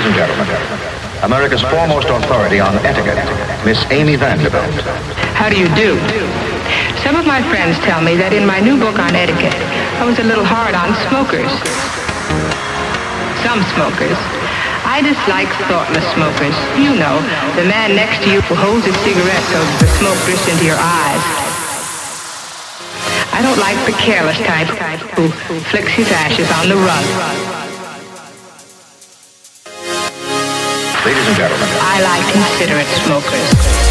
Ladies and gentlemen, America's foremost authority on etiquette, Miss Amy Vanderbilt. How do you do? Some of my friends tell me that in my new book on etiquette, I was a little hard on smokers. Some smokers. I dislike thoughtless smokers. You know, the man next to you who holds his cigarette so the smoke drifts into your eyes. I don't like the careless type who flicks his ashes on the rug. Ladies and gentlemen, I like considerate smokers.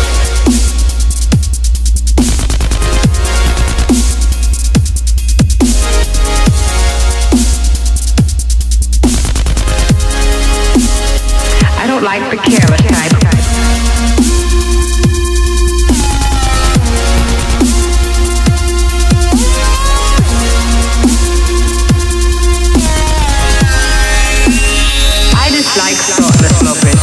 I don't like the careless type. I dislike thoughtless smokers.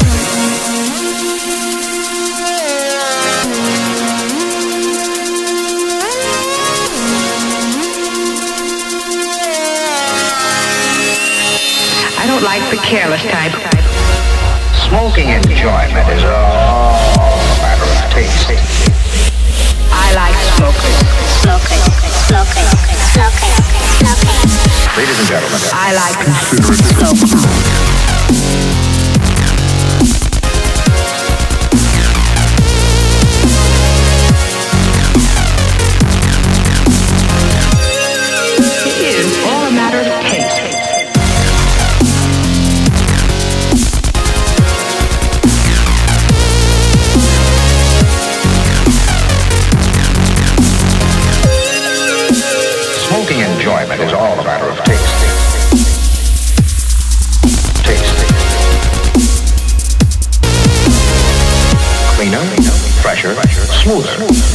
I don't like the careless type. smoking enjoyment is all a matter of taste. I like smokers. Smoking. Ladies and gentlemen, I like considerate smokers. enjoyment is all a matter of taste. Cleaner, fresher, smoother.